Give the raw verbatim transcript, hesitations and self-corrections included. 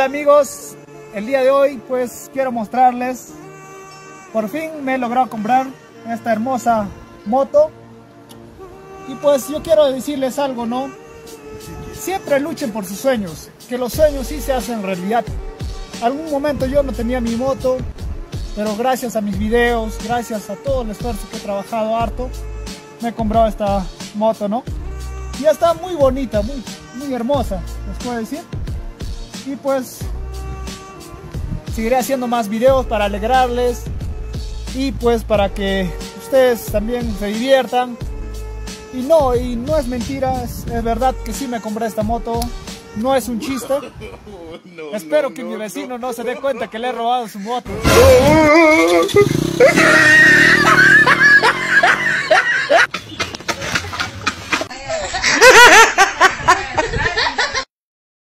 amigos, el día de hoy pues quiero mostrarles, por fin me he logrado comprar esta hermosa moto. Y pues yo quiero decirles algo, ¿no? Siempre luchen por sus sueños, que los sueños sí se hacen realidad. Algún momento yo no tenía mi moto, pero gracias a mis videos, gracias a todo el esfuerzo que he trabajado harto, me he comprado esta moto, ¿no? Y está muy bonita, muy, muy hermosa, les puedo decir. Y pues seguiré haciendo más videos para alegrarles y pues para que ustedes también se diviertan. Y no, y no es mentira, es, es verdad que sí me compré esta moto, no es un chiste. No, Espero no, que no, mi vecino no. no se dé cuenta que le he robado su moto.